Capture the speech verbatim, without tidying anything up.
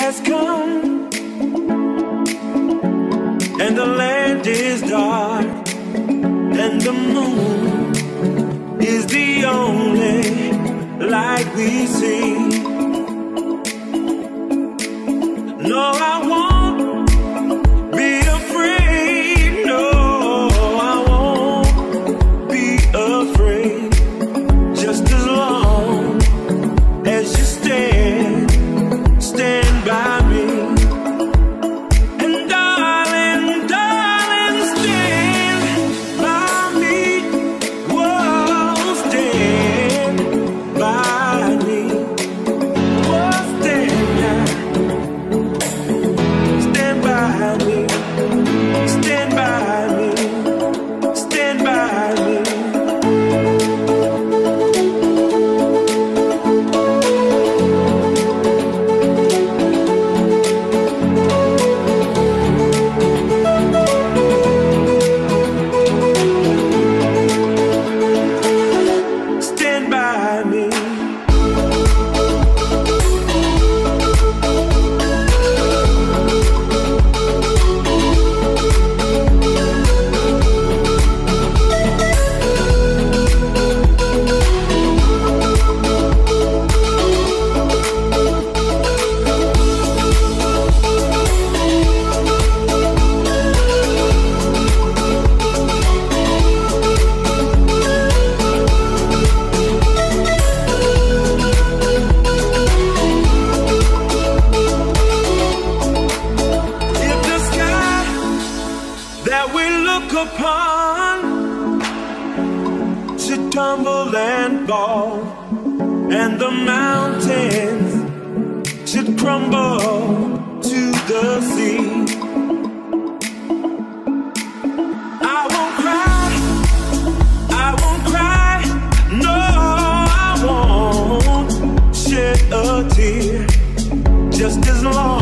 has come, and the land is dark, and the moon is the only light we see. No, I won't be afraid. No, I won't be afraid. Just as long as you stand, stand by me. And darling, darling, stand by me. Whoa, stand by me. Whoa, stand now. Stand by me. Stand by me. Stand by me. Stand by me. If the sky that we look upon should tumble and fall, and the mountains should crumble to the sea, I won't cry, I won't cry, no, I won't shed a tear, just as long